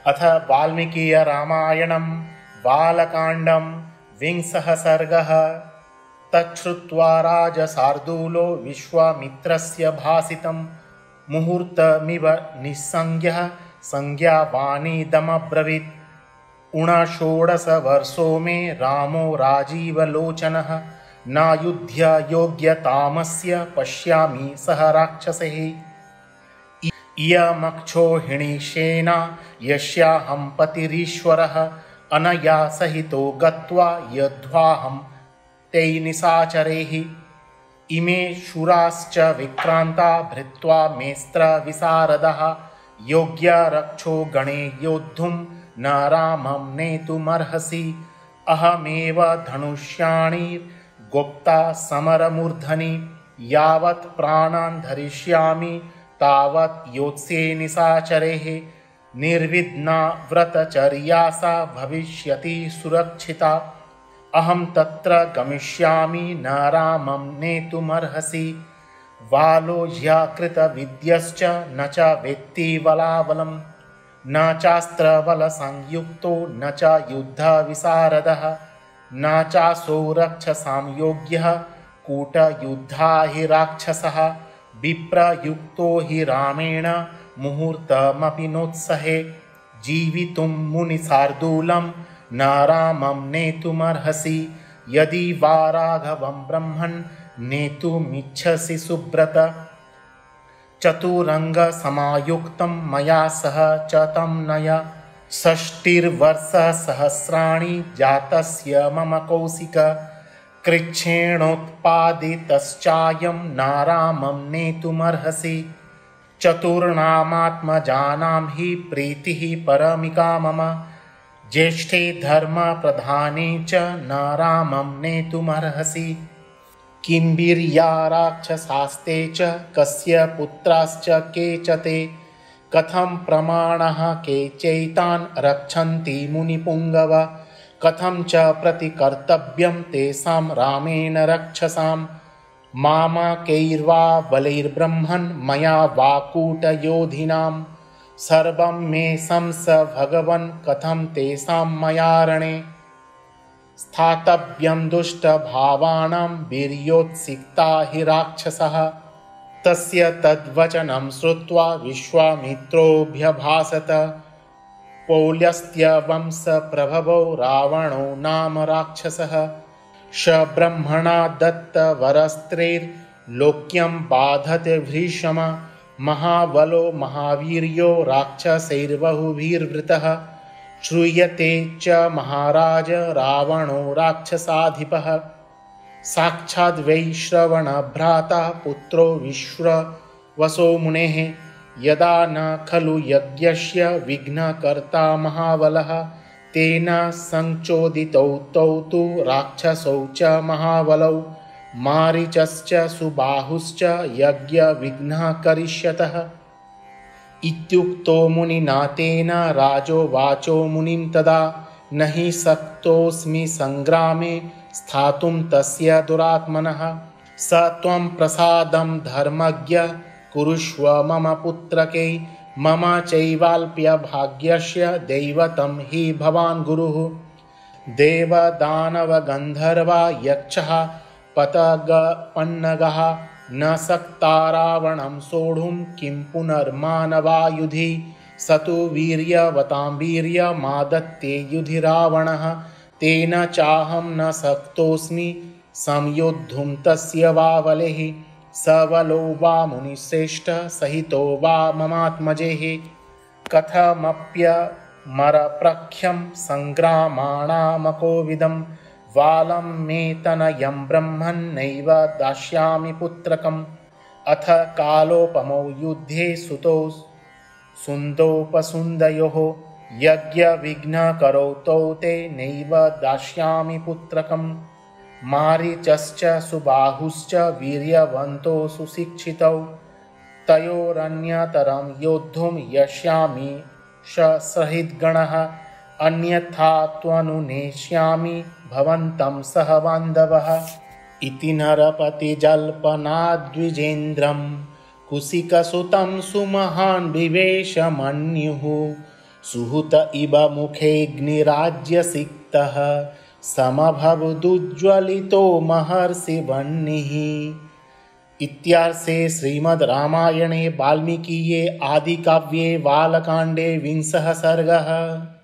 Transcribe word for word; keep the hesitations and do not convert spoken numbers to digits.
अथ वाल्मीकीय रामायणं बालकाण्डं विंशः सर्गः। तच्छ्रुत्वा राजशार्दूलो विश्वामित्रस्य भाषितं मुहूर्तमिव निस्संज्ञः संज्ञावाणीदमब्रवीत्। ऊनषोडशवर्षो मे रामो राजीवलोचनः, नायुध्य योग्यतामस्य पश्यामि सह राक्षसैः। इयमक्षोहिणी सेना यस्याहं पतिरीश्वरः, अनया सहितो गत्वा यद्वाहं तै निशाचरैः। इमे शूराश्च विक्रान्ता भृत्वा मेस्त्रविशारदः, योग्यरक्षो गणे योद्धुं न रामं नेतुमर्हसि। अहमेव धनुष्याणि गोप्ता समरमूर्धनि, यावत् प्राणान् धरिष्यामि तावत् योत्स्ये निशाचरैः। निर्विघ्ना व्रतचर्या सा भविष्यति सुरक्षिता, अहं तत्र गमिष्यामि न रामं नेतुमर्हसि। बालो ह्यकृतविद्यश्च न च वेत्ति बलाबलं, न चास्त्रबलसंयुक्तो न च युद्धविशारदः, न चासौ रक्षसां योग्यः कूटयुद्धा हि राक्षसः। विप्रयुक्तो हि रामेण मुहूर्तमपि नोत्सहे, जीवितुं मुनिशार्दूलं न रामं नेतुमर्हसि। यदि वा राघवं ब्रह्मन् नेतुमिच्छसि सुब्रत, चतुरङ्गसमायुक्तं मया सह च तं नय। षष्टिर्वर्षसहस्राणि जातस्य मम कौशिक, कृच्छ्रेणोत्पादितश्चायं न रामं नेतुमर्हसि। चतुर्णामात्मजानां हि प्रीतिः परमिका मम, ज्येष्ठे धर्मप्रधाने च न रामं नेतुमर्हसि। किं वीर्या राक्षसास्ते च कस्य पुत्राश्च के च ते, कथं प्रमाणः के चैतान् रक्षन्ति मुनिपुङ्गव। कथं च प्रतिकर्तव्यं तेषां रामेण रक्षसां, मामकैर्वा बलैर्ब्रह्मन् मया वा कूटयोधिनां। सर्वं मे शंस भगवन् कथं तेषां मया रणे, स्थातव्यं दुष्टभावानां वीर्योत्सिक्ता हि राक्षसः। तस्य तद्वचनं श्रुत्वा विश्वामित्रोऽभ्यभाषत, पौलस्त्यवंशप्रभवो रावणो नाम राक्षसः। स ब्रह्मणा दत्तवरस्त्रैर्लोक्यं बाधते भीषम, महाबलो महावीर्यो राक्षसैर्बहुभिर्वृतः। श्रूयते च महाराज रावणो राक्षसाधिपः, साक्षाद्वै श्रवणभ्राता पुत्रो विश्रवसो मुनेः। यदा न खलु यज्ञस्य विघ्नकर्ता महाबलः, तेन संचोदितौ तौ तु राक्षसौ च महाबलौ। मारीचश्च सुबाहुश्च यज्ञविघ्नः करिष्यतः। इत्युक्तो मुनिना तेन राजोवाचो मुनिं तदा, न हि शक्तोऽस्मि सङ्ग्रामे स्थातुं तस्य दुरात्मनः। स त्वं प्रसादं धर्मज्ञ कुरुष्व मम पुत्रकै, मम चैवाल्प्यभाग्यस्य दैवतं हि भवान् गुरुः। देवदानवगन्धर्वा यक्षः पतगपन्नगः, न शक्ता रावणं सोढुं किं पुनर्मानवायुधि। स तु वीर्यवतां वीर्यमादत्ते युधि रावणः, तेन चाहं न शक्तोऽस्मि संयोद्धुं तस्य वा बलैः। स बलो वा मुनिश्रेष्ठ सहितो वा ममात्मजेः, कथमप्यमरप्रख्यं सङ्ग्रामाणामकोविदं। बालं मे तनयं ब्रह्मन्नैव दास्यामि पुत्रकम्, अथ कालोपमौ युद्धे सुतौ सुन्दोपसुन्दयोः। यज्ञविघ्नकरौ तौ ते नैव दास्यामि पुत्रकम्। मारीचश्च सुबाहुश्च वीर्यवन्तौ सुशिक्षितौ, तयोरन्यतरं योद्धुं यस्यामि ससहृद्गणः। अन्यथा त्वनुनेष्यामि भवन्तं सह बान्धवः। इति नरपतिजल्पनाद्विजेन्द्रं कुशिकसुतं सुमहान् विवेशमन्युः। सुहृत इव मुखेऽग्निराज्यसिक्तः समभवदुज्ज्वलितो महर्षिवह्निः। इत्यार्षे श्रीमद् रामायणे वाल्मीकीये आदिकाव्ये बालकाण्डे विंशः सर्गः।